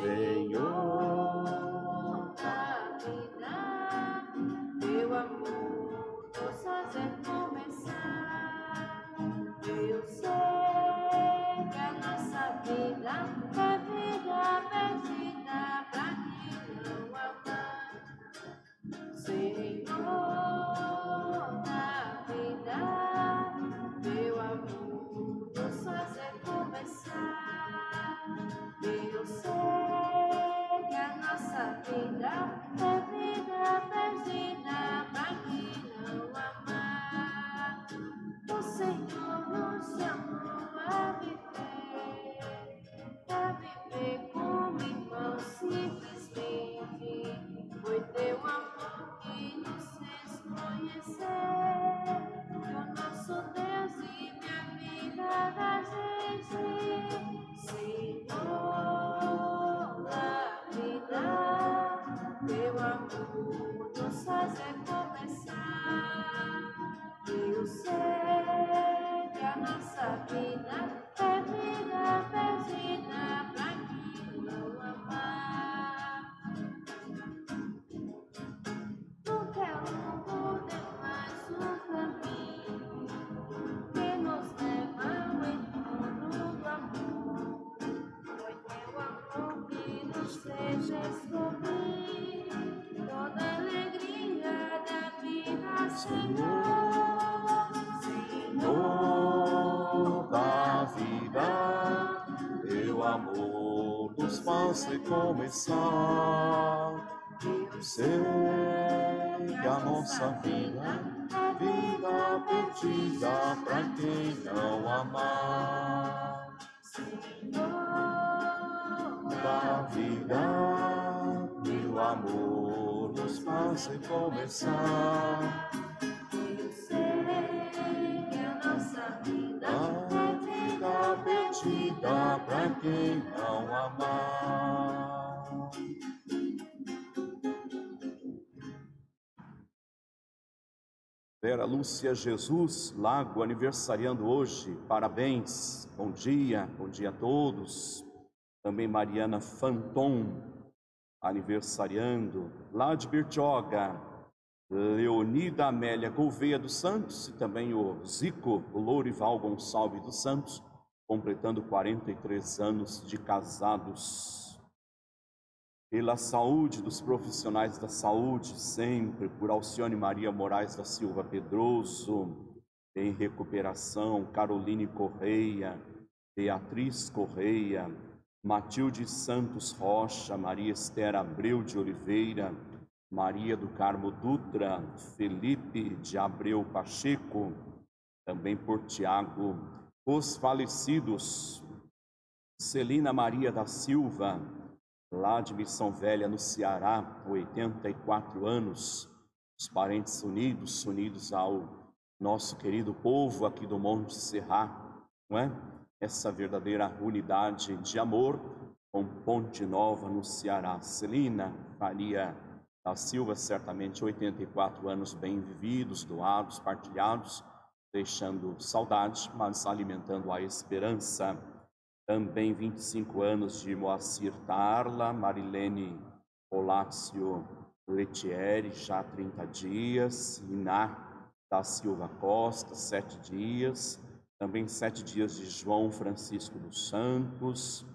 Senhor da vida, teu amor nos fazer começar. Eu sei que a nossa vida é vida perdida pra quem não amar. Senhor da vida, teu amor nos fazer começar. Eu sei que a nossa vida é vida perdida pra quem não amar. O Senhor nos chamou a viver como irmãos simplesmente. Foi teu amor que nos fez conhecer que o nosso Deus vive a vida da gente. Senhor da vida, teu amor nos fazer começar. Eu sei que a nossa vida é vida perdida pra quem não amar. Nunca é longo demais o caminho que nos leva ao encontro do amor. Foi teu amor que nos fez descobrir toda a alegria da vida, Senhor. Senhor da vida, teu amor nos faz recomeçar. Eu sei que a nossa vida é vida perdida pra quem não amar. Senhor Da vida, teu amor nos faz recomeçar. eu sei que a nossa vida A vida perdida pra quem não amar. Vera Lúcia Jesus Lago aniversariando hoje, parabéns, bom dia a todos. Também Mariana Fanton aniversariando, lá de Bertioga, Leonida Amélia Gouveia dos Santos e também o Zico Lourival Gonçalves dos Santos, completando 43 anos de casados. Pela saúde dos profissionais da saúde, sempre, por Alcione Maria Moraes da Silva Pedroso, em recuperação, Caroline Correia, Beatriz Correia, Matilde Santos Rocha, Maria Esther Abreu de Oliveira, Maria do Carmo Dutra, Felipe de Abreu Pacheco, também por Tiago, os falecidos, Celina Maria da Silva, lá de Missão Velha, no Ceará, 84 anos, os parentes unidos ao nosso querido povo aqui do Monte Serra, não é? Essa verdadeira unidade de amor com Ponte Nova, no Ceará. Celina Maria da Silva, certamente 84 anos bem vividos, doados, partilhados, deixando saudade, mas alimentando a esperança. Também 25 anos de Moacir Tarla, Marilene Olácio Letieri, já 30 dias, Iná da Silva Costa, 7 dias, também 7 dias de João Francisco dos Santos,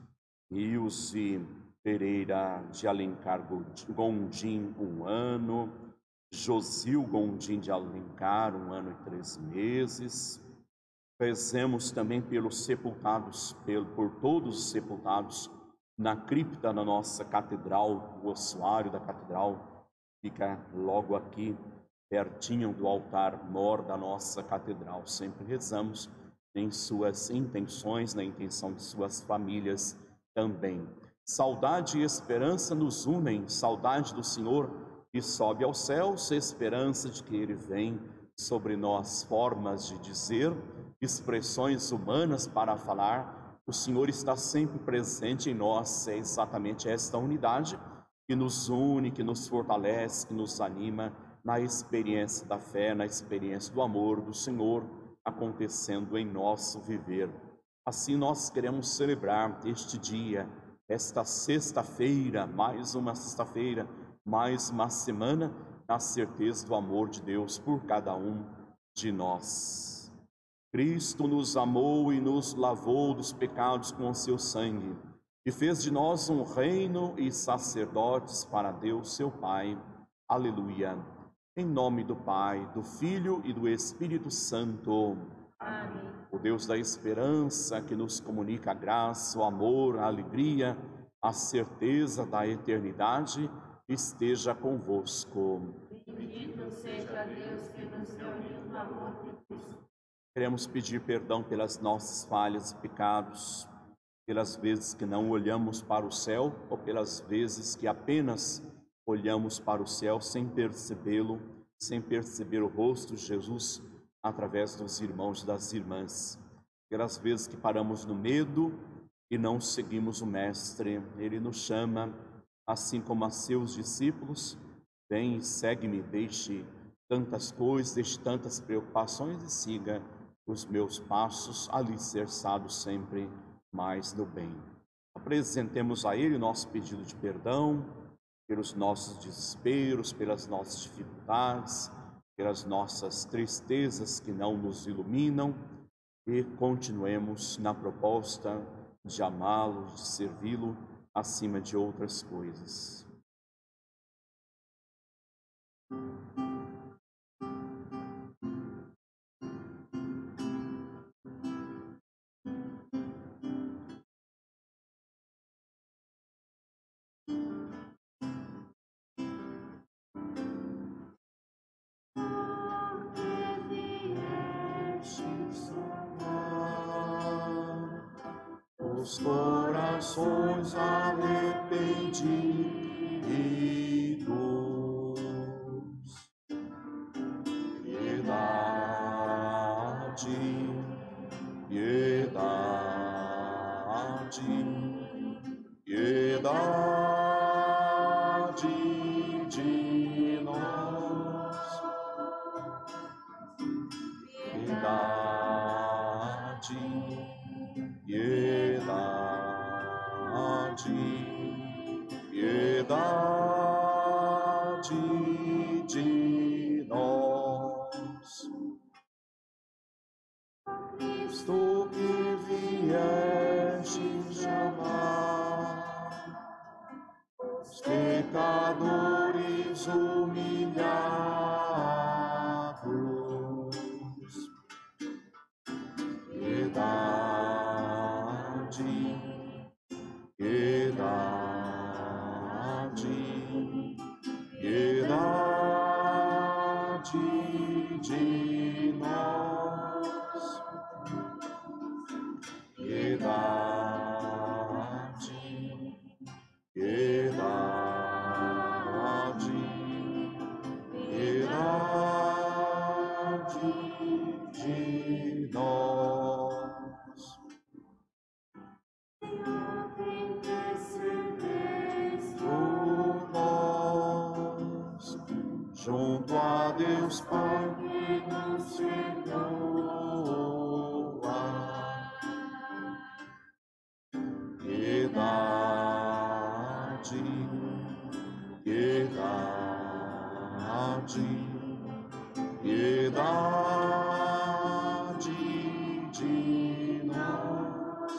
Ilse Pereira de Alencar Gondim, 1 ano, Josil Gondim de Alencar, 1 ano e 3 meses, rezemos também pelos sepultados, por todos os sepultados na cripta da nossa catedral, o ossuário da catedral fica logo aqui, pertinho do altar mor da nossa catedral. Sempre rezamos em suas intenções, na intenção de suas famílias também. Saudade e esperança nos unem, saudade do Senhor que sobe aos céus, esperança de que Ele vem sobre nós, formas de dizer, expressões humanas para falar. O Senhor está sempre presente em nós, é exatamente esta unidade que nos une, que nos fortalece, que nos anima na experiência da fé, na experiência do amor do Senhor acontecendo em nosso viver. Assim nós queremos celebrar este dia esta sexta-feira, mais uma sexta-feira, mais uma semana, na certeza do amor de Deus por cada um de nós. Cristo nos amou e nos lavou dos pecados com o seu sangue, e fez de nós um reino e sacerdotes para Deus, seu Pai. Aleluia. Em nome do Pai, do Filho e do Espírito Santo. Amém. O Deus da esperança, que nos comunica a graça, o amor, a alegria, a certeza da eternidade, esteja convosco. Bendito seja Deus que nos reuniu no amor de Cristo. Queremos pedir perdão pelas nossas falhas e pecados, pelas vezes que não olhamos para o céu ou pelas vezes que apenas olhamos para o céu sem percebê-lo, sem perceber o rosto de Jesus através dos irmãos e das irmãs. Pelas vezes que paramos no medo e não seguimos o Mestre. Ele nos chama, assim como a seus discípulos: vem e segue-me, deixe tantas coisas, deixe tantas preocupações e siga os meus passos, alicerçados sempre mais no bem. Apresentemos a Ele o nosso pedido de perdão pelos nossos desesperos, pelas nossas dificuldades, pelas nossas tristezas que não nos iluminam, e continuemos na proposta de amá-lo, de servi-lo acima de outras coisas. Os corações arrependidos, piedade, piedade, piedade de nós, piedade, piedade, piedade de nós. Cristo que vieste chamar os pecadores humilhados, piedade, piedade, piedade de nós, piedade, piedade, piedade de nós. Por nós, junto a Deus Pai que nos perdoa, piedade, piedade, piedade de nós,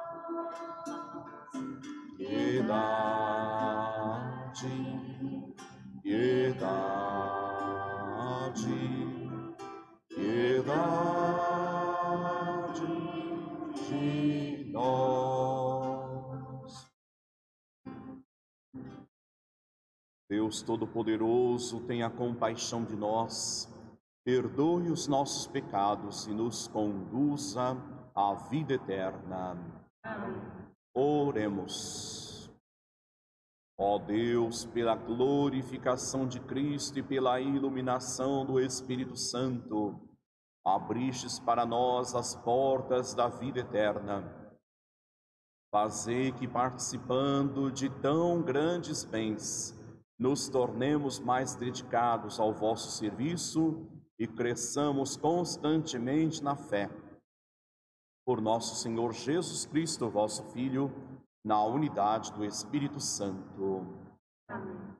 piedade, piedade, piedade de nós. Deus Todo-Poderoso, tenha compaixão de nós, perdoe os nossos pecados e nos conduza à vida eterna. Amém. Oremos. Ó Deus, pela glorificação de Cristo e pela iluminação do Espírito Santo, abristes para nós as portas da vida eterna. Fazei que, participando de tão grandes bens, nos tornemos mais dedicados ao vosso serviço e cresçamos constantemente na fé. Por nosso Senhor Jesus Cristo, vosso Filho, na unidade do Espírito Santo. Amém.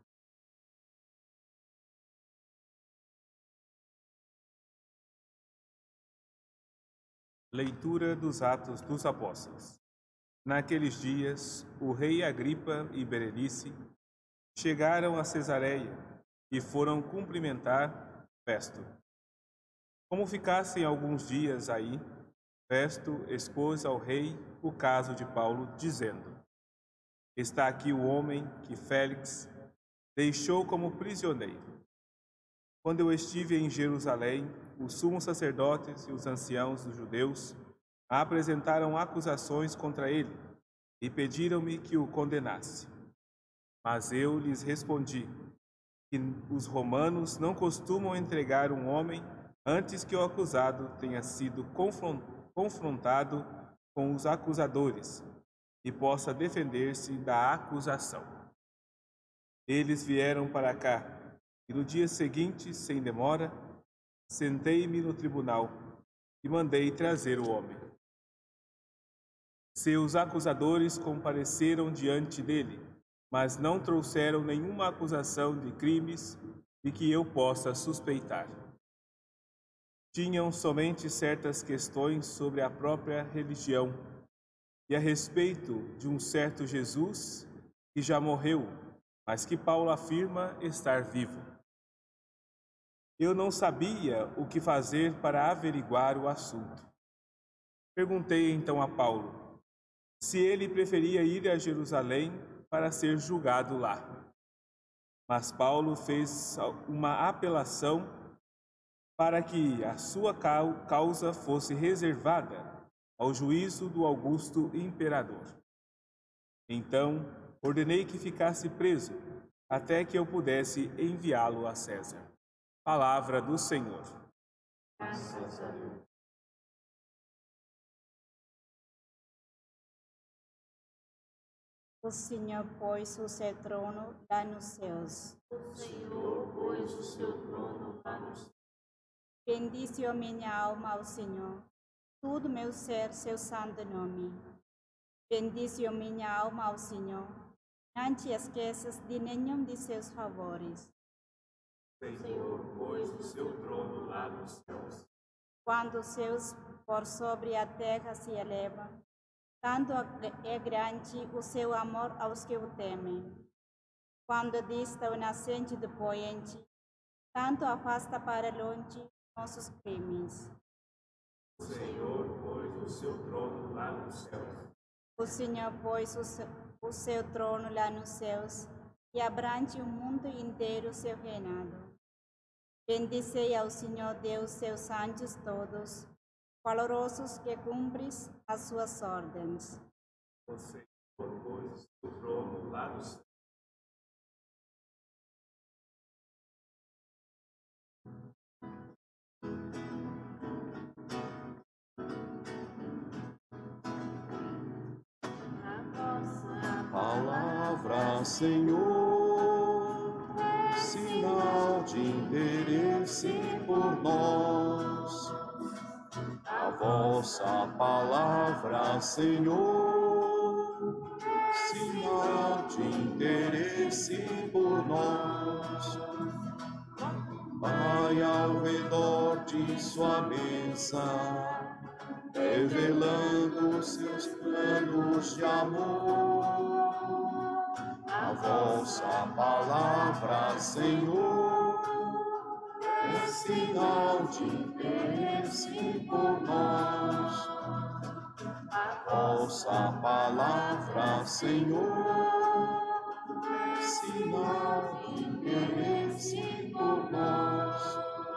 Leitura dos Atos dos Apóstolos. Naqueles dias, o rei Agripa e Berenice chegaram a Cesareia e foram cumprimentar Festo. Como ficassem alguns dias aí, Festo expôs ao rei o caso de Paulo, dizendo: Está aqui o homem que Félix deixou como prisioneiro. Quando eu estive em Jerusalém, os sumos sacerdotes e os anciãos dos judeus apresentaram acusações contra ele e pediram-me que o condenasse. Mas eu lhes respondi que os romanos não costumam entregar um homem antes que o acusado tenha sido confrontado com os acusadores e possa defender-se da acusação. Eles vieram para cá e no dia seguinte, sem demora, sentei-me no tribunal e mandei trazer o homem. Seus acusadores compareceram diante dele, mas não trouxeram nenhuma acusação de crimes de que eu possa suspeitar. Tinham somente certas questões sobre a própria religião e a respeito de um certo Jesus que já morreu, mas que Paulo afirma estar vivo. Eu não sabia o que fazer para averiguar o assunto. Perguntei então a Paulo se ele preferia ir a Jerusalém para ser julgado lá. Mas Paulo fez uma apelação para que a sua causa fosse reservada ao juízo do Augusto Imperador. Então, ordenei que ficasse preso até que eu pudesse enviá-lo a César. Palavra do Senhor. Graças a Deus. O Senhor pôs o seu trono lá nos céus. O Senhor pôs o seu trono lá no céu. Bendize a minha alma ao Senhor, todo meu ser, seu santo nome. Bendize a minha alma ao Senhor, não te esqueças de nenhum de seus favores. O Senhor pôs o seu trono lá nos céus. Quando os céus por sobre a terra se elevam, tanto é grande o seu amor aos que o temem. Quando dista o nascente do poente, tanto afasta para longe nossos crimes. O Senhor pôs o seu trono lá nos céus. O Senhor pôs o seu trono lá nos céus e abrange o mundo inteiro seu reinado. Bendizei ao Senhor Deus seus santos todos, valorosos que cumpres as suas ordens. O Senhor pôs o seu trono lá nos céus. Palavra, Senhor, sinal de interesse por nós. A vossa palavra, Senhor, sinal de interesse por nós. Vai ao redor de sua mesa, revelando seus planos de amor. A vossa palavra, Senhor, é sinal de interesse por nós. A vossa palavra, Senhor, é sinal de interesse por nós.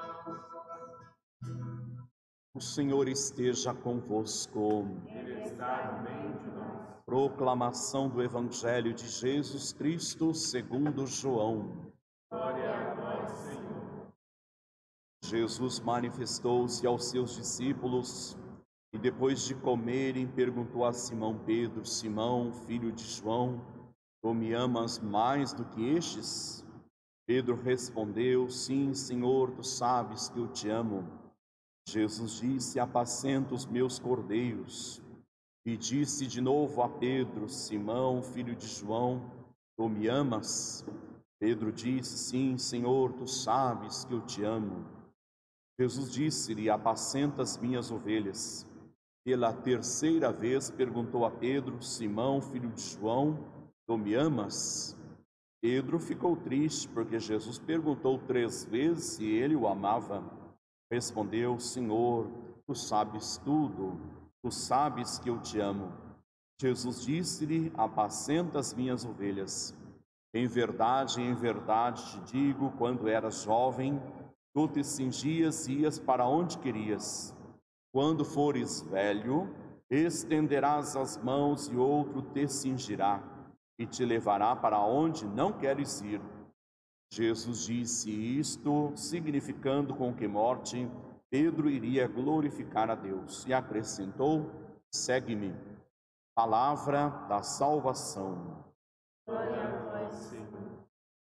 O Senhor esteja convosco. Ele está no meio de nós. Proclamação do Evangelho de Jesus Cristo segundo João. Glória a vós, Senhor. Jesus manifestou-se aos seus discípulos e, depois de comerem, perguntou a Simão Pedro: Simão, filho de João, tu me amas mais do que estes? Pedro respondeu: Sim, Senhor, tu sabes que eu te amo. Jesus disse: Apacenta os meus cordeiros. E disse de novo a Pedro: Simão, filho de João, tu me amas? Pedro disse: Sim, Senhor, tu sabes que eu te amo. Jesus disse-lhe: Apacenta as minhas ovelhas. Pela terceira vez perguntou a Pedro: Simão, filho de João, tu me amas? Pedro ficou triste, porque Jesus perguntou 3 vezes se ele o amava. Respondeu: Senhor, tu sabes tudo, tu sabes que eu te amo. Jesus disse-lhe: Apacenta as minhas ovelhas. Em verdade te digo, quando eras jovem, tu te cingias e ias para onde querias. Quando fores velho, estenderás as mãos e outro te cingirá e te levará para onde não queres ir. Jesus disse isto, significando com que morte Pedro iria glorificar a Deus, e acrescentou: Segue-me. Palavra da salvação. Glória a vós, Senhor.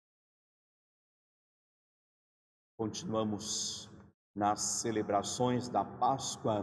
Continuamos nas celebrações da Páscoa,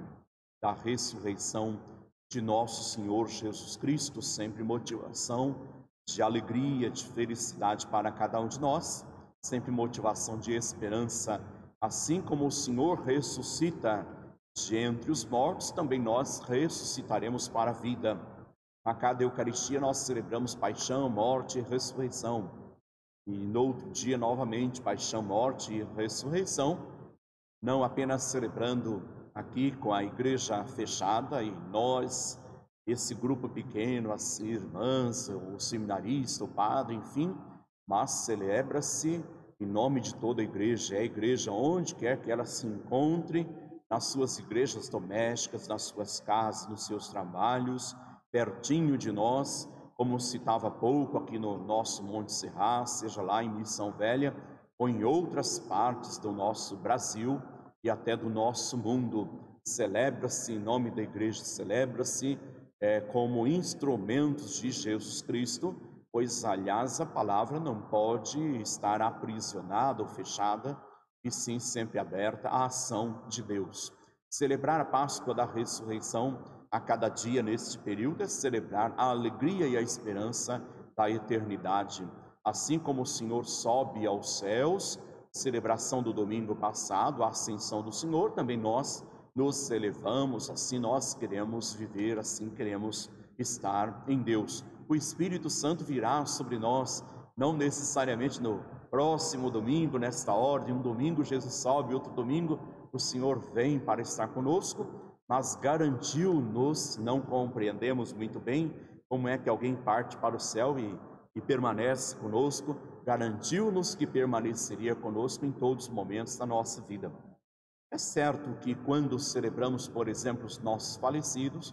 da ressurreição de nosso Senhor Jesus Cristo, sempre motivação de alegria, de felicidade para cada um de nós, sempre motivação de esperança. Assim como o Senhor ressuscita de entre os mortos, também nós ressuscitaremos para a vida. A cada Eucaristia nós celebramos paixão, morte e ressurreição. E no outro dia, novamente, paixão, morte e ressurreição, não apenas celebrando aqui com a igreja fechada e nós, esse grupo pequeno, as irmãs, o seminarista, o padre, enfim, mas celebra-se em nome de toda a igreja. É a igreja onde quer que ela se encontre, nas suas igrejas domésticas, nas suas casas, nos seus trabalhos, pertinho de nós, como citava há pouco aqui no nosso Monte Serra, seja lá em Missão Velha ou em outras partes do nosso Brasil e até do nosso mundo. Celebra-se em nome da igreja, celebra-se como instrumentos de Jesus Cristo, pois, aliás, a palavra não pode estar aprisionada ou fechada, e sim sempre aberta à ação de Deus. Celebrar a Páscoa da ressurreição a cada dia neste período é celebrar a alegria e a esperança da eternidade. Assim como o Senhor sobe aos céus, celebração do domingo passado, a ascensão do Senhor, também nós nos elevamos, assim nós queremos viver, assim queremos estar em Deus. O Espírito Santo virá sobre nós, não necessariamente no próximo domingo, nesta ordem, um domingo Jesus sobe, outro domingo o Senhor vem para estar conosco, mas garantiu-nos, não compreendemos muito bem como é que alguém parte para o céu e permanece conosco, garantiu-nos que permaneceria conosco em todos os momentos da nossa vida. É certo que quando celebramos, por exemplo, os nossos falecidos,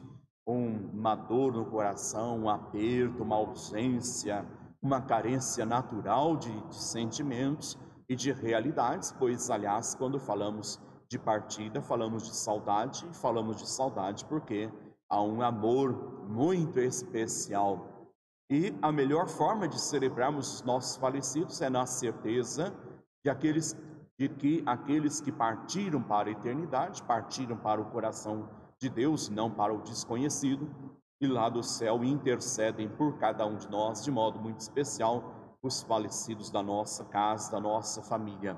uma dor no coração, um aperto, uma ausência, uma carência natural de sentimentos e de realidades, pois, aliás, quando falamos de partida, falamos de saudade porque há um amor muito especial. E a melhor forma de celebrarmos os nossos falecidos é na certeza de que aqueles que partiram para a eternidade, partiram para o coração de Deus, não para o desconhecido, e lá do céu intercedem por cada um de nós, de modo muito especial, os falecidos da nossa casa, da nossa família.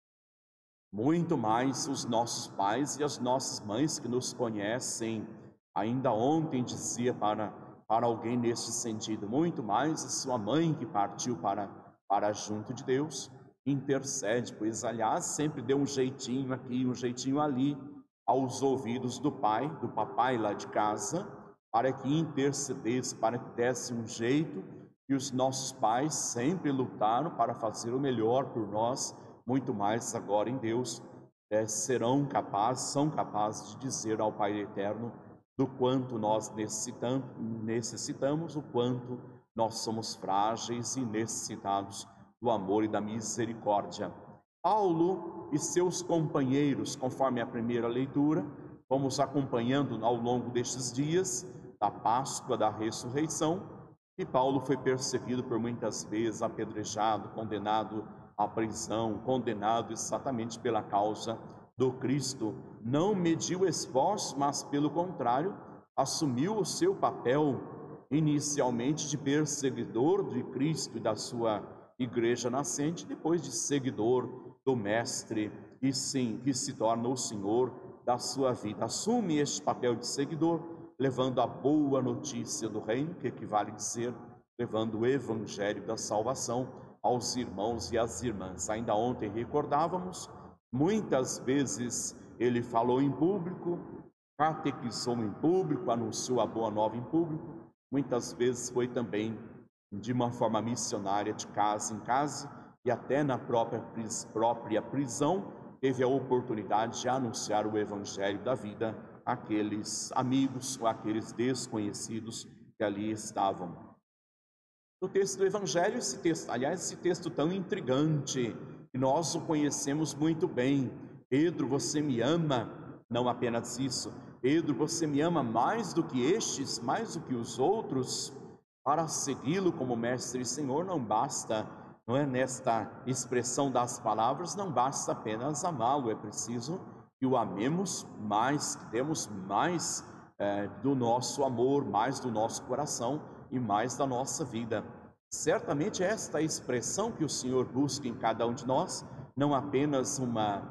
Muito mais os nossos pais e as nossas mães que nos conhecem. Ainda ontem dizia para alguém neste sentido, muito mais a sua mãe que partiu para junto de Deus, intercede, pois aliás sempre deu um jeitinho aqui, um jeitinho ali, aos ouvidos do papai lá de casa, para que intercedesse, para que desse um jeito, e os nossos pais sempre lutaram para fazer o melhor por nós, muito mais agora em Deus, são capazes de dizer ao Pai Eterno do quanto nós necessitamos, o quanto nós somos frágeis e necessitados do amor e da misericórdia. Paulo e seus companheiros, conforme a primeira leitura, vamos acompanhando ao longo destes dias da Páscoa da ressurreição, e Paulo foi perseguido por muitas vezes, apedrejado, condenado à prisão, condenado exatamente pela causa do Cristo. Não mediu esforços, mas pelo contrário, assumiu o seu papel inicialmente de perseguidor de Cristo e da sua igreja nascente, depois de seguidor do Mestre, e sim, que se torna o Senhor da sua vida. Assume este papel de seguidor, levando a boa notícia do reino, que equivale a dizer, levando o evangelho da salvação aos irmãos e às irmãs. Ainda ontem recordávamos, muitas vezes ele falou em público, catequizou em público, anunciou a boa nova em público, muitas vezes foi também de uma forma missionária, de casa em casa, e até na própria prisão, teve a oportunidade de anunciar o evangelho da vida àqueles amigos ou àqueles desconhecidos que ali estavam. No texto do evangelho, esse texto tão intrigante, que nós o conhecemos muito bem. Pedro, você me ama? Não apenas isso. Pedro, você me ama mais do que estes, mais do que os outros? Para segui-lo como mestre e Senhor não basta, não é? Nesta expressão das palavras, não basta apenas amá-lo, é preciso que o amemos mais, que demos mais do nosso amor, mais do nosso coração e mais da nossa vida. Certamente esta expressão que o Senhor busca em cada um de nós, não apenas uma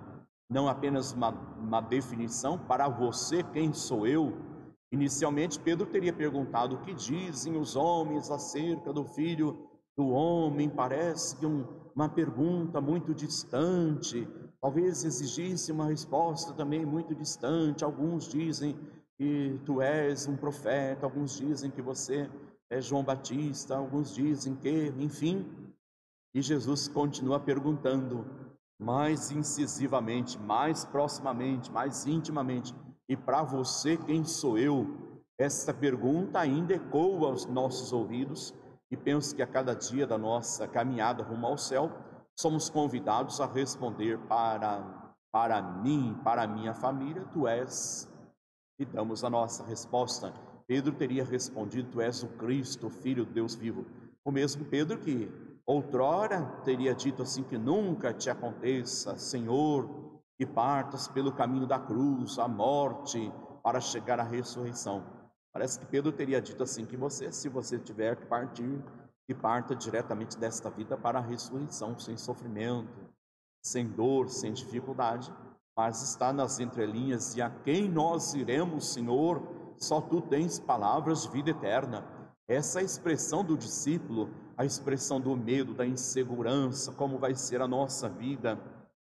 definição para você, quem sou eu. Inicialmente Pedro teria perguntado: o que dizem os homens acerca do Filho do Homem? Parece que uma pergunta muito distante, talvez exigisse uma resposta também muito distante. Alguns dizem que tu és um profeta, alguns dizem que você é João Batista, alguns dizem que, enfim. E Jesus continua perguntando mais incisivamente, mais proximamente, mais intimamente: e para você, quem sou eu? Essa pergunta ainda ecoa aos nossos ouvidos, e penso que a cada dia da nossa caminhada rumo ao céu, somos convidados a responder: para mim, para a minha família, tu és. E damos a nossa resposta. Pedro teria respondido: tu és o Cristo, o Filho de Deus vivo. O mesmo Pedro que outrora teria dito assim: que nunca te aconteça, Senhor, que partas pelo caminho da cruz, a morte, para chegar à ressurreição. Parece que Pedro teria dito assim: que você, se você tiver que partir, que parta diretamente desta vida para a ressurreição, sem sofrimento, sem dor, sem dificuldade. Mas está nas entrelinhas: e a quem nós iremos, Senhor? Só tu tens palavras de vida eterna. Essa expressão do discípulo, a expressão do medo, da insegurança, como vai ser a nossa vida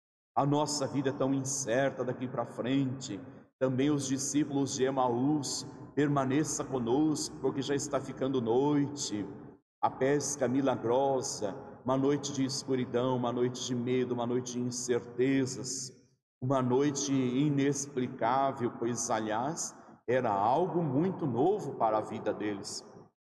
tão incerta daqui para frente. Também os discípulos de Emaús: permaneça conosco, porque já está ficando noite. A pesca milagrosa, uma noite de escuridão, uma noite de medo, uma noite de incertezas, uma noite inexplicável, pois, aliás, era algo muito novo para a vida deles.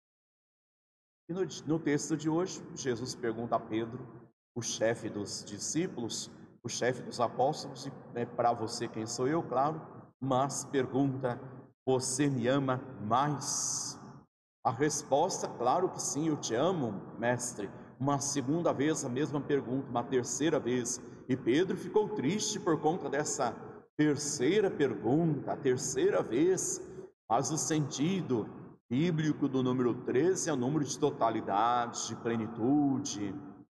E no texto de hoje, Jesus pergunta a Pedro, o chefe dos discípulos, o chefe dos apóstolos, e para você, quem sou eu, claro, mas pergunta: você me ama mais? A resposta: claro que sim, eu te amo, mestre. Uma segunda vez a mesma pergunta, uma terceira vez, e Pedro ficou triste por conta dessa terceira pergunta, a terceira vez. Mas o sentido bíblico do número 13 é o número de totalidade, de plenitude,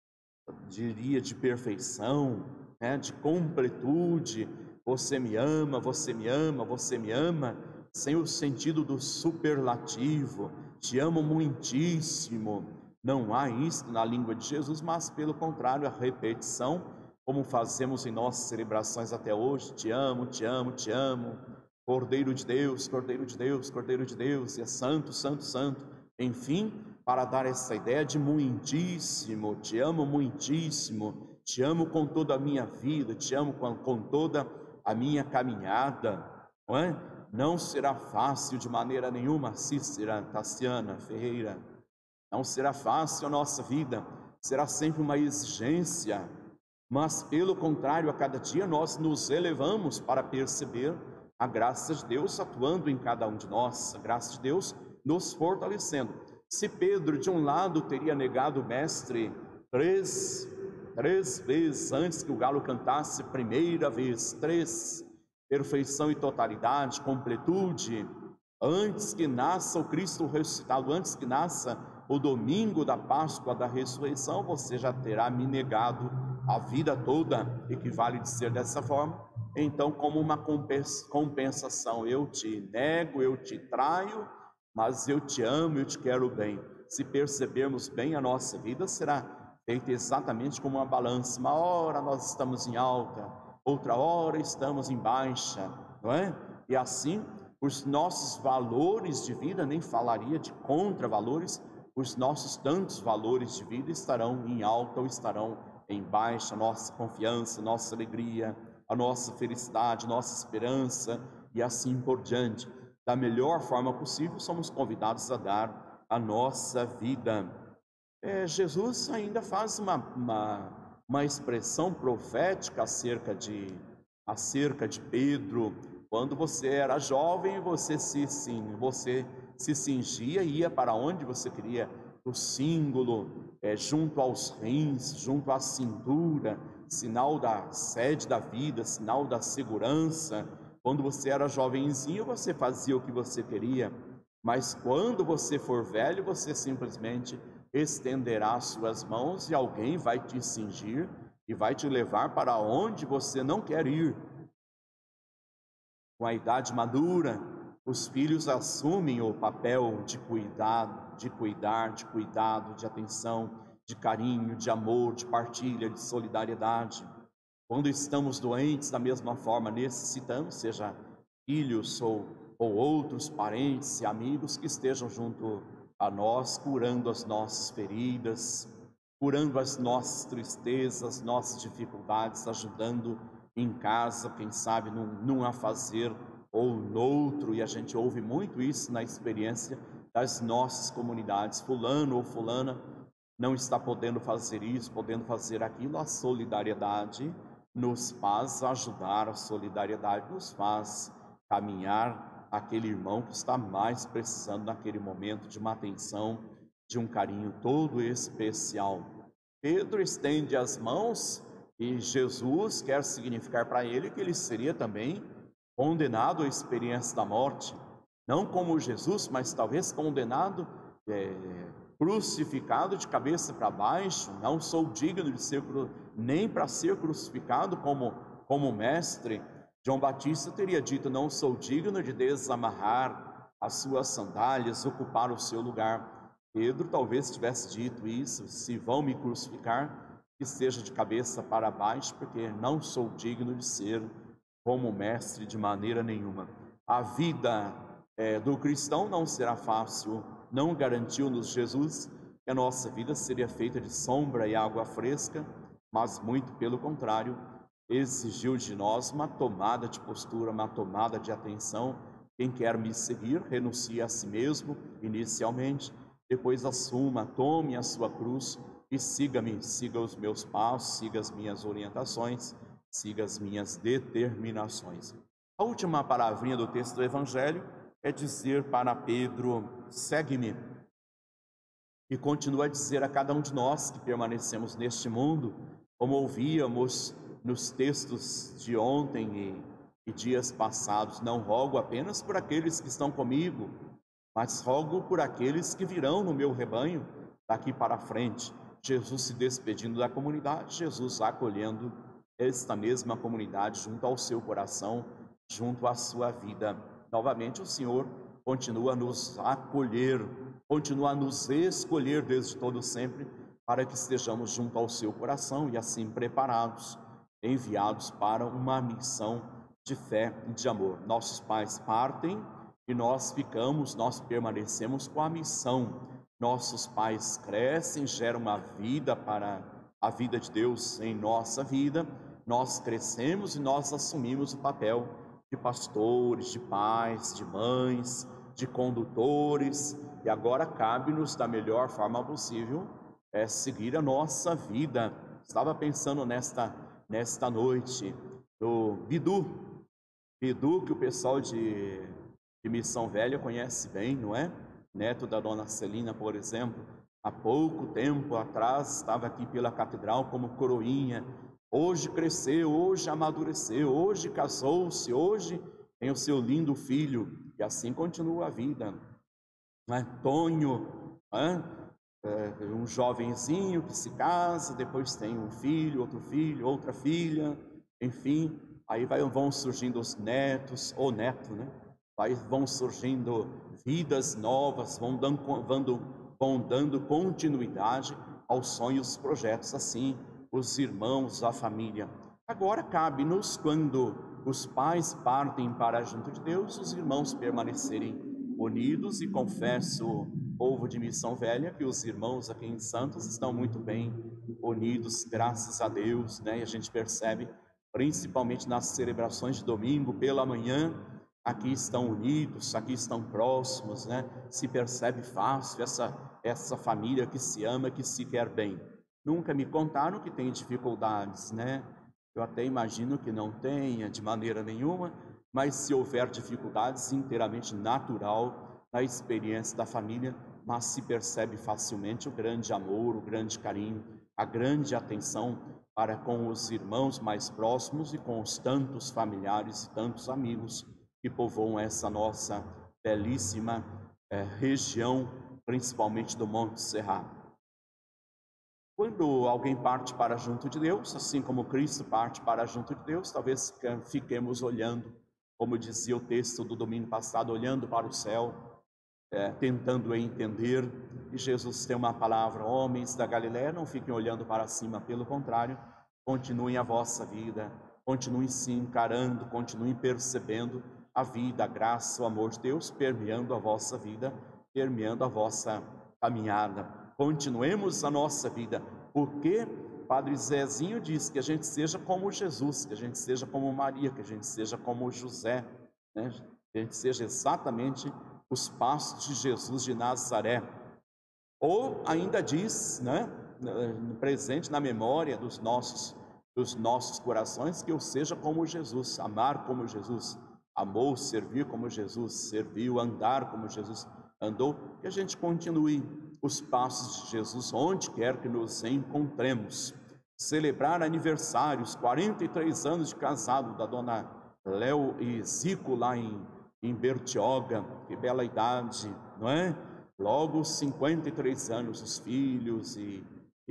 diria de perfeição, de completude. Você me ama, você me ama, você me ama, sem o sentido do superlativo. Te amo muitíssimo. Não há isso na língua de Jesus, mas pelo contrário, a repetição, como fazemos em nossas celebrações até hoje: te amo, te amo, te amo. Cordeiro de Deus, Cordeiro de Deus, Cordeiro de Deus, e é santo, santo, santo. Enfim, para dar essa ideia de muitíssimo, te amo muitíssimo, te amo com toda a minha vida, te amo com toda a minha caminhada, não é? Não será fácil de maneira nenhuma, Cícera, Tassiana, Ferreira, não será fácil a nossa vida, será sempre uma exigência, mas pelo contrário, a cada dia nós nos elevamos para perceber a graça de Deus atuando em cada um de nós, a graça de Deus nos fortalecendo. Se Pedro, de um lado, teria negado o mestre três vezes antes que o galo cantasse, primeira vez, 3, perfeição e totalidade, completude, Antes que nasça o Cristo ressuscitado, antes que nasça o domingo da Páscoa, da ressurreição, você já terá me negado a vida toda, equivale dizer dessa forma. Então, como uma compensação, eu te nego, eu te traio, mas eu te amo, eu te quero bem. Se percebermos bem, a nossa vida será feita exatamente como uma balança. Uma hora nós estamos em alta, outra hora estamos em baixa, não é? E assim, os nossos valores de vida, nem falaria de contravalores, os nossos tantos valores de vida estarão em alta ou estarão em baixa. Nossa confiança, nossa alegria, a nossa felicidade, nossa esperança e assim por diante. Da melhor forma possível, somos convidados a dar a nossa vida. Jesus ainda faz uma expressão profética acerca de Pedro. Quando você era jovem, você se cingia e ia para onde você queria. O símbolo junto aos rins, junto à cintura, sinal da sede da vida, sinal da segurança. Quando você era jovenzinho, você fazia o que você queria, mas quando você for velho, você simplesmente estenderá suas mãos e alguém vai te cingir e vai te levar para onde você não quer ir. Com a idade madura, os filhos assumem o papel de cuidado, de atenção, de carinho, de amor, de partilha, de solidariedade. Quando estamos doentes, da mesma forma necessitamos, seja filhos ou outros parentes e amigos que estejam junto a nós, curando as nossas feridas, curando as nossas tristezas, nossas dificuldades, ajudando em casa, quem sabe num afazer ou noutro, e a gente ouve muito isso na experiência das nossas comunidades. Fulano ou fulana não está podendo fazer isso, podendo fazer aquilo. A solidariedade nos faz ajudar, a solidariedade nos faz caminhar aquele irmão que está mais precisando naquele momento de uma atenção, de um carinho todo especial. Pedro estende as mãos e Jesus quer significar para ele que ele seria também condenado à experiência da morte, não como Jesus, mas talvez condenado, crucificado de cabeça para baixo. Não sou digno de ser nem para ser crucificado como mestre. João Batista teria dito: não sou digno de desamarrar as suas sandálias, ocupar o seu lugar. Pedro talvez tivesse dito isso: se vão me crucificar, que seja de cabeça para baixo, porque não sou digno de ser como mestre de maneira nenhuma. A vida do cristão não será fácil. Não garantiu-nos Jesus que a nossa vida seria feita de sombra e água fresca, mas muito pelo contrário, exigiu de nós uma tomada de postura, uma tomada de atenção. Quem quer me seguir, renuncie a si mesmo inicialmente, depois assuma, tome a sua cruz e siga-me, siga os meus passos, siga as minhas orientações, siga as minhas determinações. A última palavrinha do texto do Evangelho é dizer para Pedro: segue-me. E continua a dizer a cada um de nós que permanecemos neste mundo, como ouvíamos nos textos de ontem e dias passados: não rogo apenas por aqueles que estão comigo, mas rogo por aqueles que virão no meu rebanho daqui para frente. Jesus se despedindo da comunidade, Jesus acolhendo esta mesma comunidade junto ao seu coração, junto à sua vida. Novamente o Senhor continua a nos acolher, continua a nos escolher desde todo sempre, para que estejamos junto ao seu coração e assim preparados, enviados para uma missão de fé e de amor. Nossos pais partem e nós ficamos, nós permanecemos com a missão. Nossos pais crescem, geram uma vida para a vida de Deus em nossa vida. Nós crescemos e nós assumimos o papel de pastores, de pais, de mães, de condutores. E agora cabe-nos, da melhor forma possível, seguir a nossa vida. Estava pensando nesta noite do Bidu, que o pessoal de Missão Velha conhece bem, não é? Neto da dona Celina, por exemplo, há pouco tempo atrás estava aqui pela catedral como coroinha. Hoje cresceu, hoje amadureceu, hoje casou-se, hoje tem o seu lindo filho. E assim continua a vida. Tonho, um jovenzinho que se casa, depois tem um filho, outra filha, enfim, aí vão surgindo os netos, ou neto, né? Vão surgindo vidas novas, vão dando continuidade aos sonhos, projetos, assim, os irmãos, a família. Agora cabe-nos, quando os pais partem para junto de Deus, os irmãos permanecerem unidos, e confesso, povo de Missão Velha, que os irmãos aqui em Santos estão muito bem unidos, graças a Deus, né? E a gente percebe, principalmente nas celebrações de domingo pela manhã, aqui estão unidos, aqui estão próximos, né? Se percebe fácil essa família que se ama, que se quer bem. Nunca me contaram que tem dificuldades, né? Eu até imagino que não tenha de maneira nenhuma, mas se houver dificuldades, inteiramente natural na experiência da família, mas se percebe facilmente o grande amor, o grande carinho, a grande atenção para com os irmãos mais próximos e com os tantos familiares e tantos amigos que povoam essa nossa belíssima região, principalmente do Monte Serra. Quando alguém parte para junto de Deus, assim como Cristo parte para junto de Deus, talvez fiquemos olhando, como dizia o texto do domingo passado, olhando para o céu, tentando entender. E Jesus tem uma palavra: homens da Galiléia, não fiquem olhando para cima, pelo contrário, continuem a vossa vida, continuem se encarando, continuem percebendo a vida, a graça, o amor de Deus permeando a vossa vida, permeando a vossa caminhada. Continuemos a nossa vida, porque Padre Zezinho diz que a gente seja como Jesus, que a gente seja como Maria, que a gente seja como José, né? Que a gente seja exatamente os passos de Jesus de Nazaré. Ou ainda diz, né, presente na memória dos nossos corações, que eu seja como Jesus, amar como Jesus amou, servir como Jesus serviu, andar como Jesus andou, que a gente continue os passos de Jesus onde quer que nos encontremos. Celebrar aniversários, 43 anos de casado da dona Léo e Zico lá em Bertioga, que bela idade, não é? Logo 53 anos, os filhos e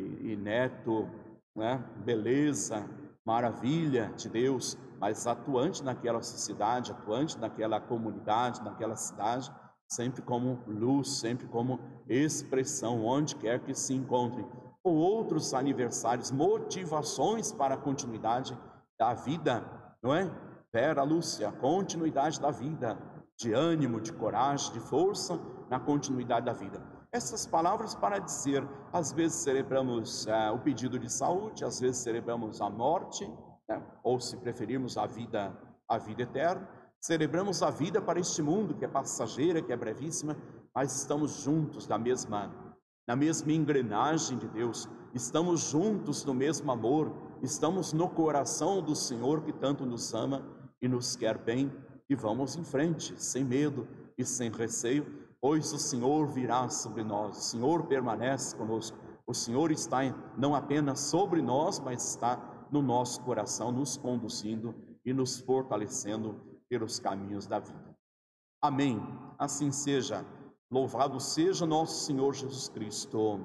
neto, né? Beleza, maravilha de Deus, mas atuante naquela sociedade, atuante naquela comunidade, naquela cidade, sempre como luz, sempre como expressão, onde quer que se encontrem. Ou outros aniversários, motivações para a continuidade da vida, não é? Vera Lúcia, continuidade da vida, de ânimo, de coragem, de força na continuidade da vida. Essas palavras para dizer, às vezes celebramos o pedido de saúde, às vezes celebramos a morte, né? Ou se preferirmos a vida eterna. Celebramos a vida para este mundo que é passageira, que é brevíssima, mas estamos juntos na mesma engrenagem de Deus, estamos juntos no mesmo amor, estamos no coração do Senhor que tanto nos ama e nos quer bem, e vamos em frente, sem medo e sem receio, pois o Senhor virá sobre nós, o Senhor permanece conosco, o Senhor está não apenas sobre nós, mas está no nosso coração, nos conduzindo e nos fortalecendo pelos caminhos da vida. Amém. Assim seja. Louvado seja nosso Senhor Jesus Cristo.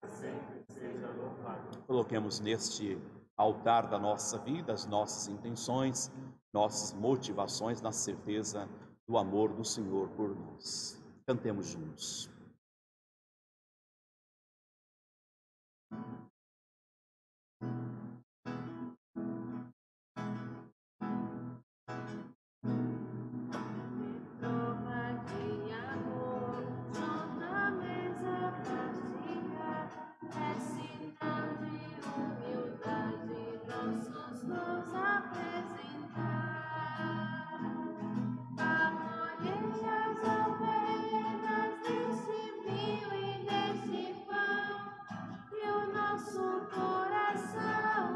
Coloquemos neste altar da nossa vida as nossas intenções, nossas motivações, na certeza do amor do Senhor por nós. Cantemos juntos. Coração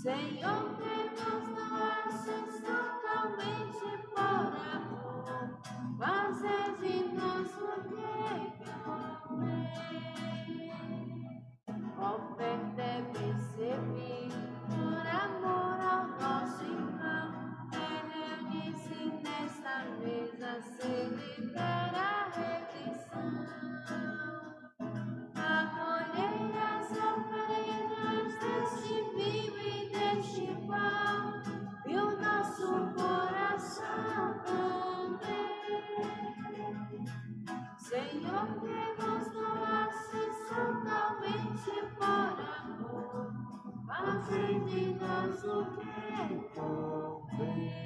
Senhor, Deus não achas totalmente por amor, fazer de nós o que convém. Oferta é receber por amor ao nosso irmão, reunir-se nesta mesa, celebrar a redenção. Acolher as oferendas deste vinho e deste pão, e o nosso coração também. Senhor, Deus não haces totalmente por amor, fazei de nós o que convém.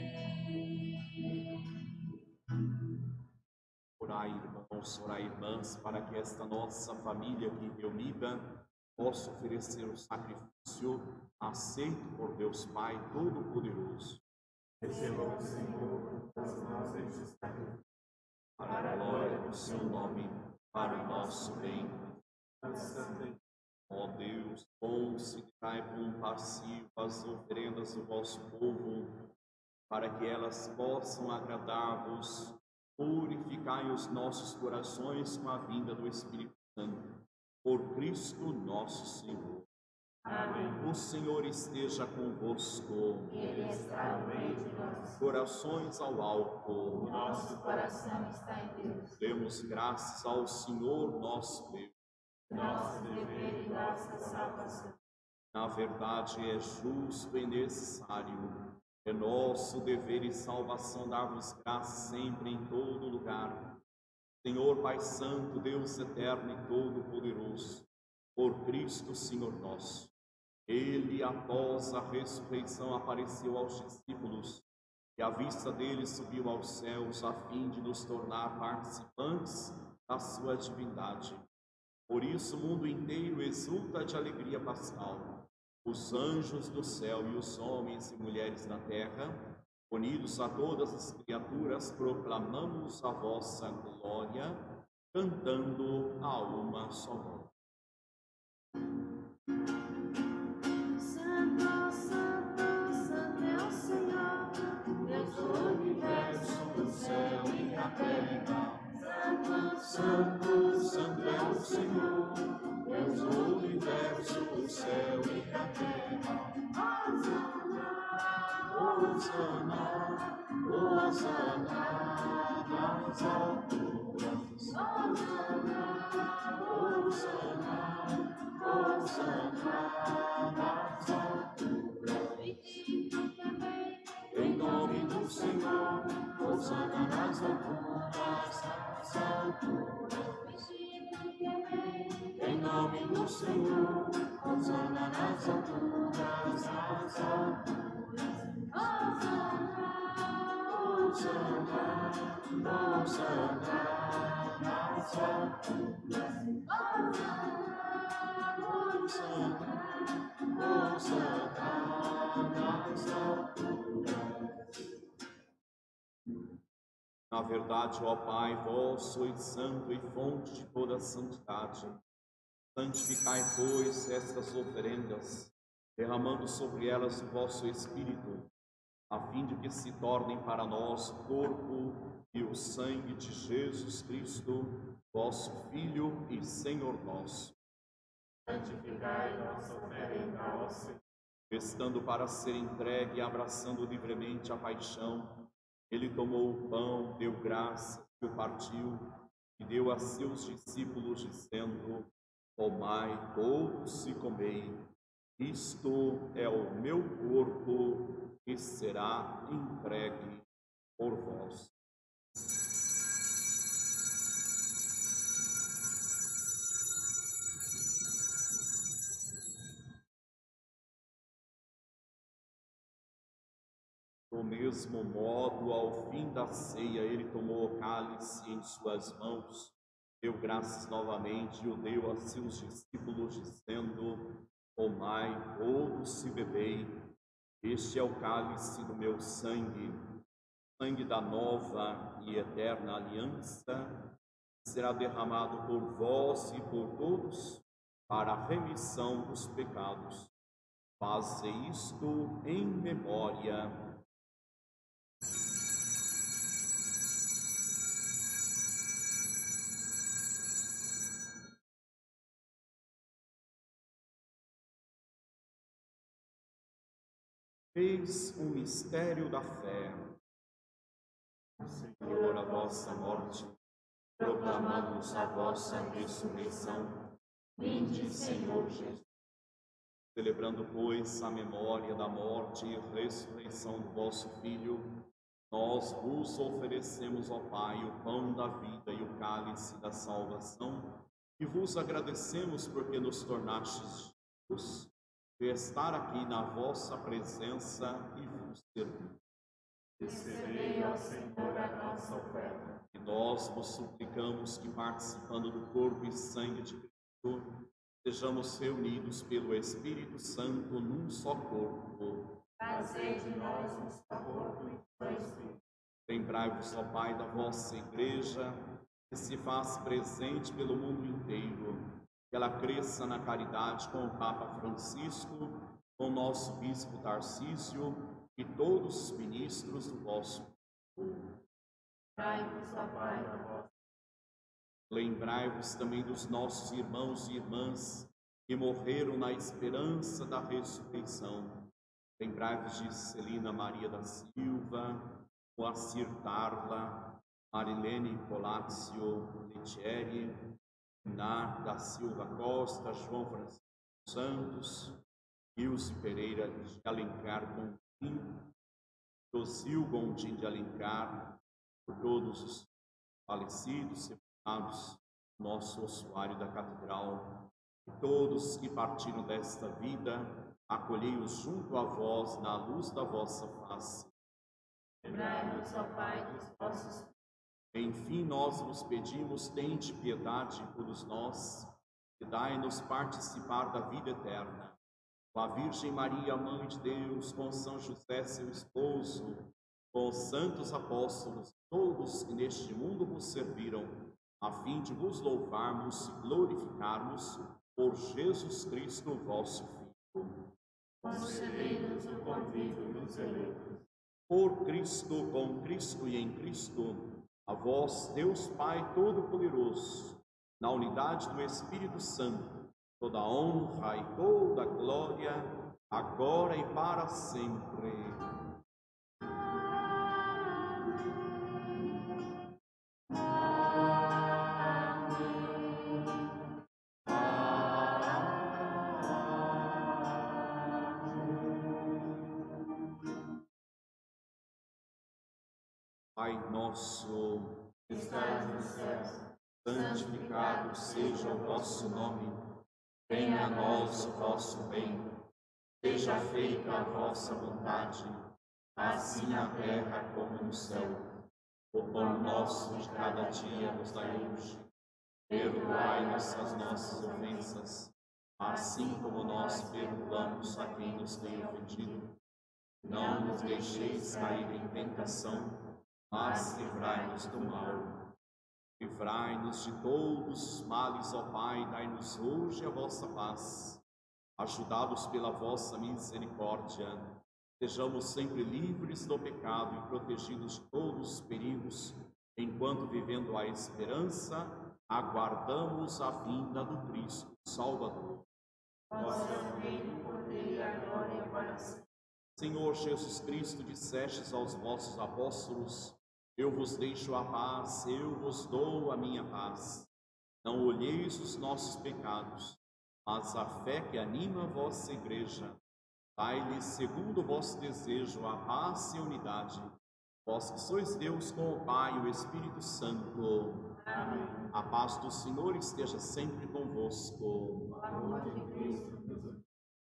Orai, irmãos, orai, irmãs, para que esta nossa família aqui reunida possa oferecer o sacrifício aceito por Deus Pai Todo-Poderoso. Receba, Senhor, das nós este sacrifício, Para a glória do seu nome, para o nosso bem. Ó Deus, considerai compassivo as oferendas do vosso povo, para que elas possam agradar-vos. Purificai os nossos corações com a vinda do Espírito Santo. Por Cristo nosso Senhor. Amém. O Senhor esteja convosco. Ele está no meio de nós. Corações ao alto. O nosso coração está em Deus. Demos graças ao Senhor nosso Deus. Nosso dever e nossa salvação. Na verdade, é justo e necessário. É nosso dever e salvação dar-vos graças sempre em todo lugar. Senhor Pai Santo, Deus eterno e todo-poderoso, por Cristo Senhor nosso. Ele, após a ressurreição, apareceu aos discípulos e à vista deles subiu aos céus a fim de nos tornar participantes da sua divindade. Por isso o mundo inteiro exulta de alegria pascal. Os anjos do céu e os homens e mulheres da terra, unidos a todas as criaturas, proclamamos a vossa glória, cantando a uma só voz. Santo, Santo, Santo é o Senhor, Deus do universo, do céu e da terra. Santo, Santo, Santo é o Senhor, Deus do universo, do céu e da terra. Hosana, Hosana nas alturas. Hosana, Hosana, Hosana nas alturas. Em nome do Senhor, Hosana nas alturas, nas alturas. Em nome do Senhor, Hosana nas alturas, nas alturas. Hosana, Hosana, Hosana nas alturas. Hosana, Hosana nas alturas. Na verdade, ó Pai, vós sois santo e fonte de toda santidade. Santificai, pois, estas oferendas, derramando sobre elas o vosso Espírito, a fim de que se tornem para nós o corpo e o sangue de Jesus Cristo, vosso Filho e Senhor nosso. santificai nossa oferenda ao Senhor. Estando para ser entregue e abraçando livremente a paixão, ele tomou o pão, deu graças, o partiu e deu a seus discípulos, dizendo: tomai todos e comei, isto é o meu corpo que será entregue por vós. Do mesmo modo, ao fim da ceia, ele tomou o cálice em suas mãos, deu graças novamente e o deu a seus discípulos, dizendo: tomai todos e bebei, este é o cálice do meu sangue, sangue da nova e eterna aliança, que será derramado por vós e por todos, para a remissão dos pecados. Faze isto em memória. Eis o mistério da fé. Senhor, a vossa morte, proclamamos a vossa ressurreição. Vinde, Senhor Jesus. Celebrando, pois, a memória da morte e ressurreição do vosso Filho, nós vos oferecemos, ó Pai, o pão da vida e o cálice da salvação, e vos agradecemos porque nos tornastes justos de estar aqui na vossa presença e vos servir. Recebei, ó Senhor, a nossa oferta. E nós vos suplicamos que, participando do corpo e sangue de Cristo, sejamos reunidos pelo Espírito Santo num só corpo. Fazei de nós um só corpo e só Espírito. Lembrai-vos, ó Pai, da vossa Igreja, que se faz presente pelo mundo inteiro, que ela cresça na caridade com o Papa Francisco, com o nosso Bispo Tarcísio e todos os ministros do vosso povo. Lembrai-vos, ó Pai, da vossa. Lembrai-vos também dos nossos irmãos e irmãs que morreram na esperança da ressurreição. Lembrai-vos de Celina Maria da Silva, Moacir Tarla, Marilene Colácio Letieri, Iná da Silva Costa, João Francisco Santos, Ilse Pereira de Alencar Gondim, Josil Gondim de Alencar, por todos os falecidos, sepultados no nosso ossuário da Catedral, e todos que partiram desta vida, acolhei-os junto a vós na luz da vossa face. Lembrai-vos, ó Pai, dos vossos. Enfim, nós vos pedimos, tende piedade de todos nós, e dai-nos participar da vida eterna. Com a Virgem Maria, Mãe de Deus, com São José, seu esposo, com os santos apóstolos, todos que neste mundo vos serviram, a fim de vos louvarmos e glorificarmos por Jesus Cristo, vosso Filho. Concedei-nos o convívio dos eleitos. Por Cristo, com Cristo e em Cristo, a vós, Deus Pai Todo-Poderoso, na unidade do Espírito Santo, toda a honra e toda a glória, agora e para sempre. Pai nosso, Que estás nos céus, santificado seja o vosso nome. Venha a nós o vosso reino. Seja feita a vossa vontade, assim na terra como no céu. O pão nosso de cada dia nos dai hoje. Perdoai-nos as nossas ofensas, assim como nós perdoamos a quem nos tem ofendido. Não nos deixeis cair em tentação, mas livrai-nos do mal. Livrai-nos de todos os males, ó Pai, dai-nos hoje a vossa paz. Ajudados pela vossa misericórdia, sejamos sempre livres do pecado e protegidos de todos os perigos, enquanto, vivendo a esperança, aguardamos a vinda do Cristo Salvador. vosso reino, poder e a glória para sempre. Senhor Jesus Cristo, dissestes aos vossos apóstolos: eu vos deixo a paz, eu vos dou a minha paz. Não olheis os nossos pecados, mas a fé que anima a vossa Igreja. Dai-lhe, segundo o vosso desejo, a paz e a unidade. Vós que sois Deus com o Pai e o Espírito Santo. Amém. A paz do Senhor esteja sempre convosco. O amor de Cristo nos une.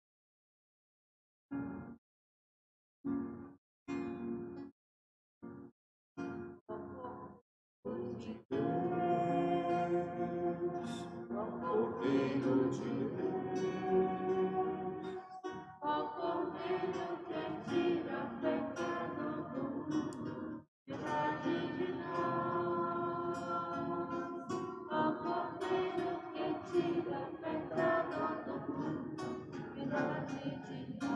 Cordeiro de Deus, Ó Cordeiro que tira o pecado do mundo, piedade de nós. Ó Cordeiro que tira o pecado do mundo, piedade de nós.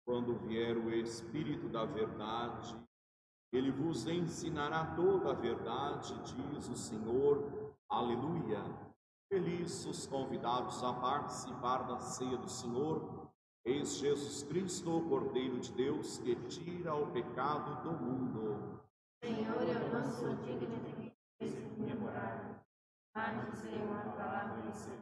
Quando vier o Espírito da verdade, ele vos ensinará toda a verdade, diz o Senhor. Aleluia! Felizes os convidados a participar da ceia do Senhor. Eis Jesus Cristo, o Cordeiro de Deus, que tira o pecado do mundo. Senhor, eu não sou digno de que esteja minha morada, mas dizer uma palavra e ser.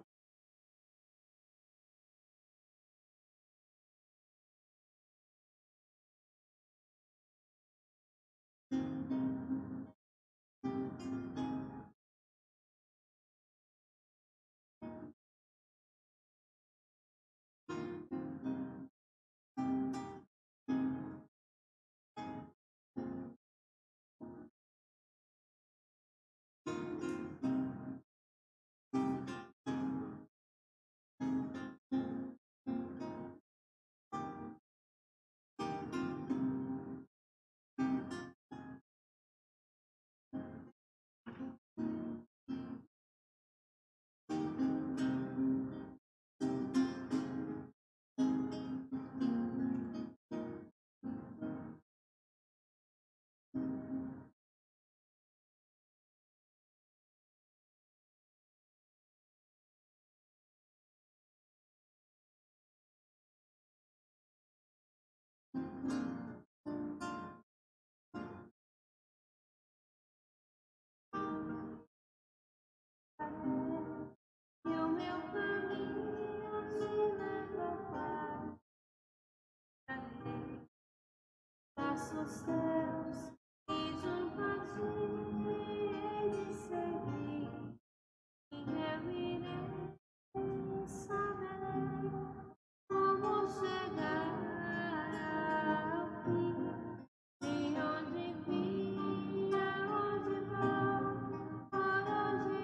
E o meu caminho se leva para ti. Passo os céus e junto a ti hei de seguir. E eu irei e saberei como chegar ao fim. De onde vim, aonde vou, por onde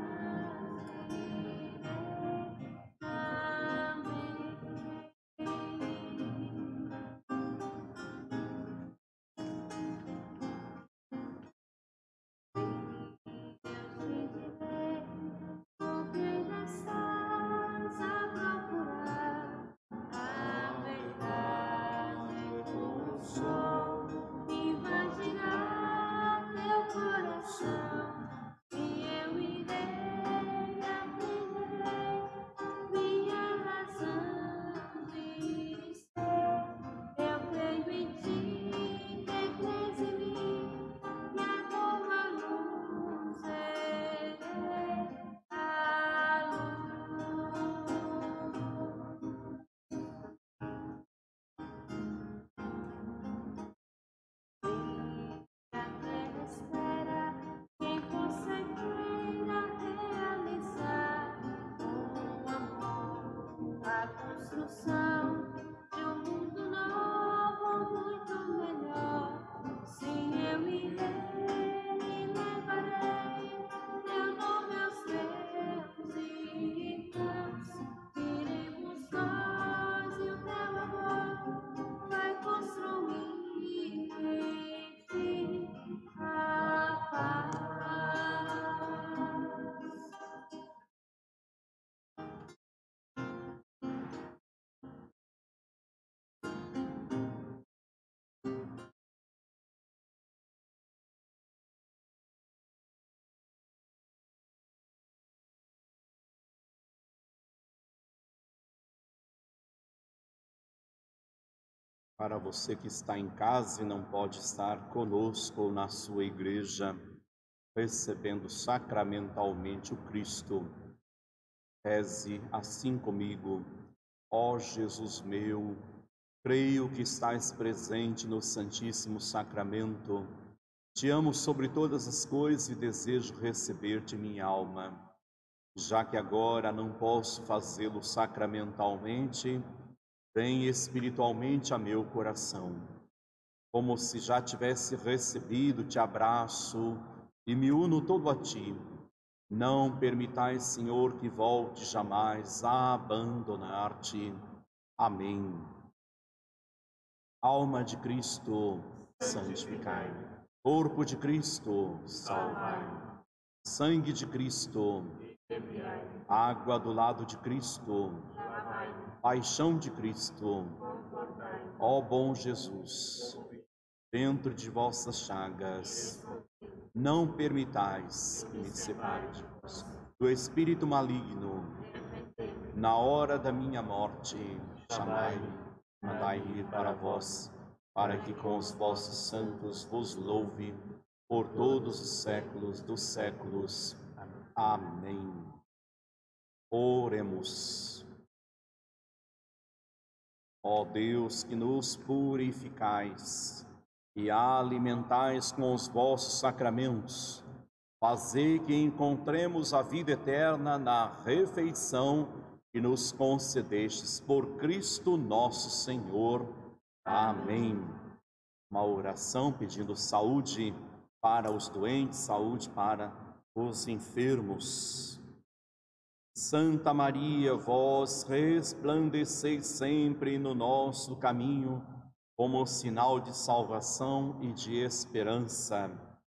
irei também. Construção de um mundo novo, muito melhor. Sim, eu irei e levarei teu nome aos teus irmãos. Iremos nós e o teu amor vai construir, enfim, a paz. Para você que está em casa e não pode estar conosco na sua igreja, recebendo sacramentalmente o Cristo, reze assim comigo. Ó Jesus meu, creio que estás presente no Santíssimo Sacramento. Te amo sobre todas as coisas e desejo receber-te minha alma. Já que agora não posso fazê-lo sacramentalmente, vem espiritualmente a meu coração. Como se já tivesse recebido, te abraço e me uno todo a ti. Não permitais, Senhor, que volte jamais a abandonar-te. Amém. Alma de Cristo, santificai-me. Corpo de Cristo, salvai-me. Sangue de Cristo, água do lado de Cristo, paixão de Cristo, Ó bom Jesus, dentro de vossas chagas, não permitais que me separe de vós. Do espírito maligno, na hora da minha morte, chamai-me, mandai-me ir para vós, para que com os vossos santos vos louve por todos os séculos dos séculos. Amém. Oremos. Ó Deus, que nos purificais e alimentais com os vossos sacramentos, fazei que encontremos a vida eterna na refeição que nos concedestes por Cristo nosso Senhor. Amém. Uma oração pedindo saúde para os doentes, saúde para os enfermos. Santa Maria, vós resplandeceis sempre no nosso caminho, como sinal de salvação e de esperança.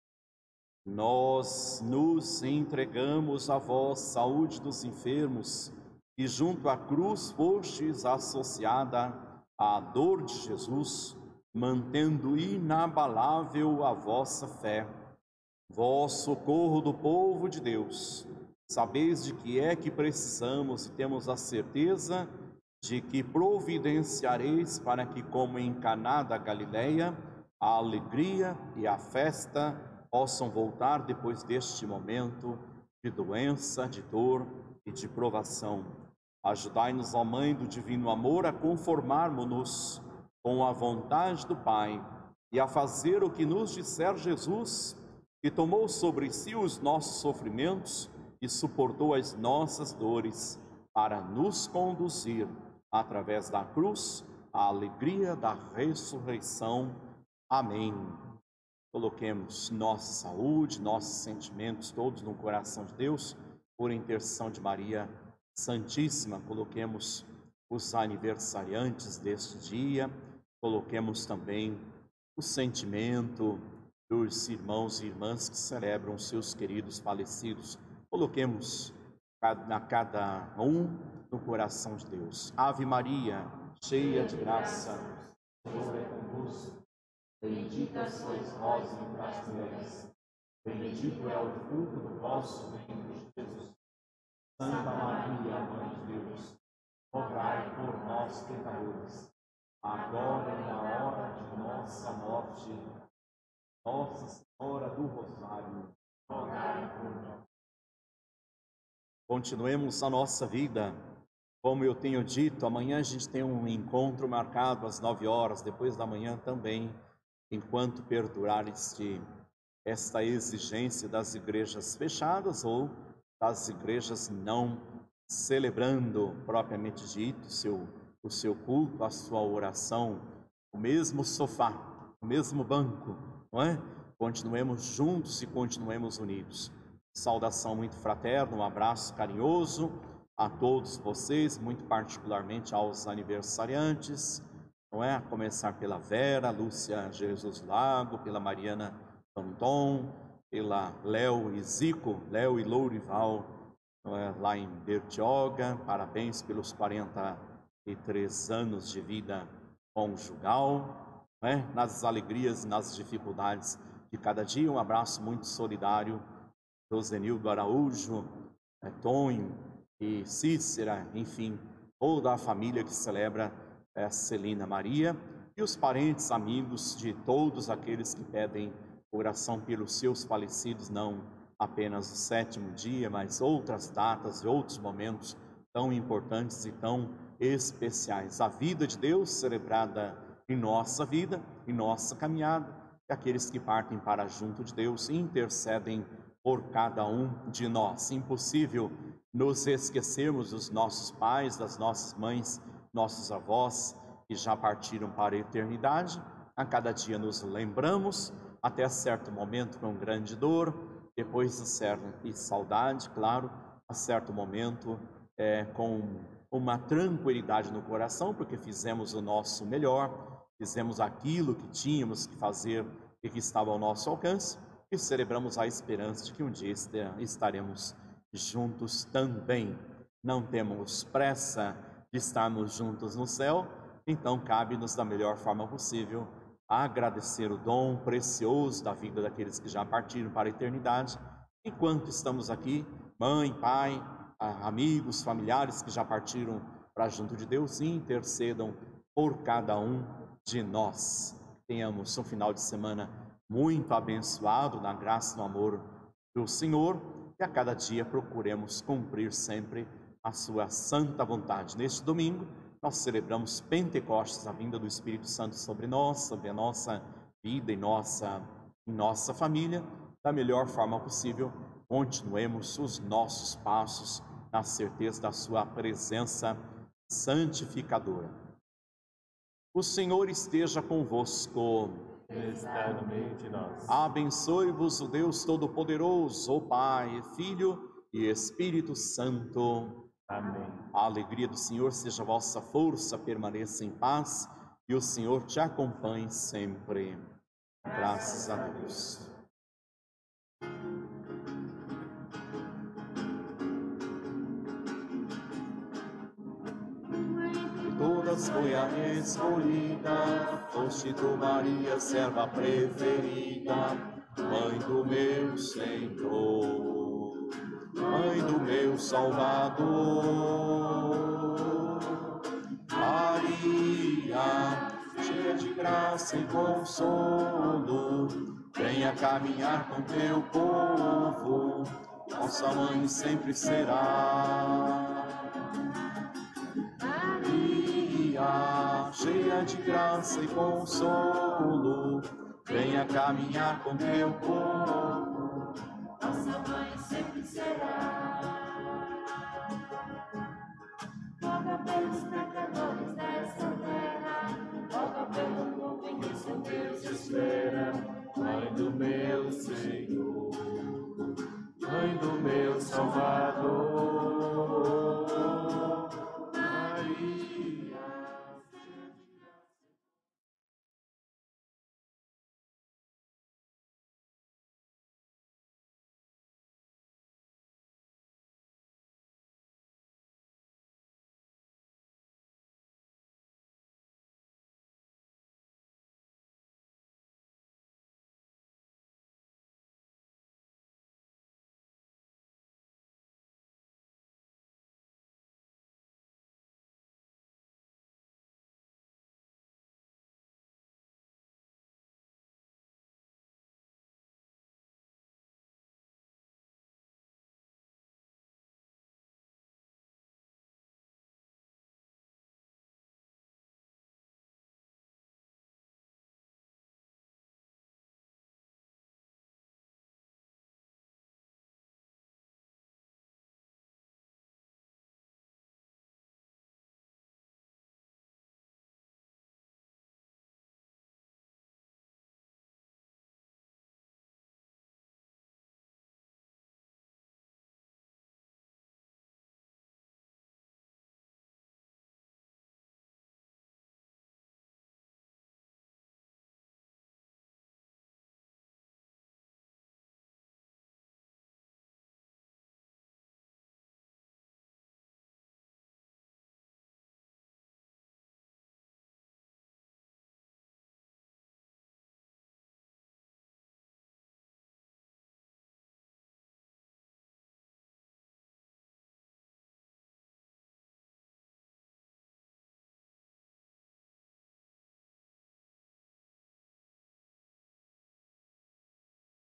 Nós nos entregamos a vós, saúde dos enfermos, e junto à cruz fostes associada à dor de Jesus, mantendo inabalável a vossa fé. Vós, socorro do povo de Deus, sabeis de que é que precisamos e temos a certeza de que providenciareis para que, como em Caná da Galileia, a alegria e a festa possam voltar depois deste momento de doença, de dor e de provação. Ajudai-nos, ó Mãe do Divino Amor, a conformarmos-nos com a vontade do Pai e a fazer o que nos disser Jesus, que tomou sobre si os nossos sofrimentos e suportou as nossas dores para nos conduzir, através da cruz, à alegria da ressurreição. Amém. Coloquemos nossa saúde, nossos sentimentos todos no coração de Deus, por intercessão de Maria Santíssima. Coloquemos os aniversariantes deste dia, coloquemos também o sentimento dos irmãos e irmãs que celebram seus queridos falecidos. Coloquemos a cada um no coração de Deus. Ave Maria, cheia de graça, o Senhor é convosco. Bendita sois vós entre as mulheres, bendito é o fruto do vosso ventre, Jesus. Santa Maria, Mãe de Deus, rogai por nós, pecadores, agora e na hora de nossa morte. Nossa Senhora do Rosário, rogai por nós. Continuemos a nossa vida. Como eu tenho dito, amanhã a gente tem um encontro marcado às 9 horas, depois da manhã também, enquanto perdurar esta exigência das igrejas fechadas ou das igrejas não celebrando, propriamente dito, o seu culto, a sua oração, o mesmo sofá, o mesmo banco, não é? Continuemos juntos e continuemos unidos. Saudação muito fraterna, um abraço carinhoso a todos vocês, muito particularmente aos aniversariantes, não é? A começar pela Vera, Lúcia Jesus Lago, pela Mariana Anton, pela Léo e Zico, Léo e Lourival, não é? Lá em Bertioga. Parabéns pelos 43 anos de vida conjugal, não é? Nas alegrias e nas dificuldades de cada dia. Um abraço muito solidário, Josenildo Araújo, Tonho e Cícera, enfim, toda a família que celebra Celina Maria, e os parentes, amigos de todos aqueles que pedem oração pelos seus falecidos, não apenas o 7º dia, mas outras datas e outros momentos tão importantes e tão especiais. A vida de Deus celebrada em nossa vida, em nossa caminhada, e aqueles que partem para junto de Deus intercedem por cada um de nós. Impossível nos esquecermos dos nossos pais, das nossas mães, nossos avós, que já partiram para a eternidade. A cada dia nos lembramos, até certo momento com grande dor, depois de certa saudade, claro, a certo momento com uma tranquilidade no coração, porque fizemos o nosso melhor, fizemos aquilo que tínhamos que fazer e que estava ao nosso alcance, e celebramos a esperança de que um dia estaremos juntos também. Não temos pressa de estarmos juntos no céu, Então, cabe-nos da melhor forma possível agradecer o dom precioso da vida daqueles que já partiram para a eternidade. Enquanto estamos aqui, mãe, pai, amigos, familiares que já partiram para junto de Deus, intercedam por cada um de nós. Tenhamos um final de semana muito abençoado na graça e no amor do Senhor, e a cada dia procuremos cumprir sempre a sua santa vontade. Neste domingo, nós celebramos Pentecostes, a vinda do Espírito Santo sobre nós, sobre a nossa vida e nossa família. Da melhor forma possível, continuemos os nossos passos na certeza da sua presença santificadora. O Senhor esteja convosco. Está no meio de nós. Abençoe-vos o Deus Todo-Poderoso, o Pai, Filho e Espírito Santo. Amém. A alegria do Senhor seja a vossa força, permaneça em paz e o Senhor te acompanhe sempre. Graças a Deus. De todas foi a escolhida, foste tu, Maria, serva preferida, mãe do meu Senhor. Mãe do meu Salvador, Maria, cheia de graça e consolo, venha caminhar com teu povo, nossa mãe sempre será. Maria, cheia de graça e consolo, venha caminhar com teu povo, nossa mãe sempre será.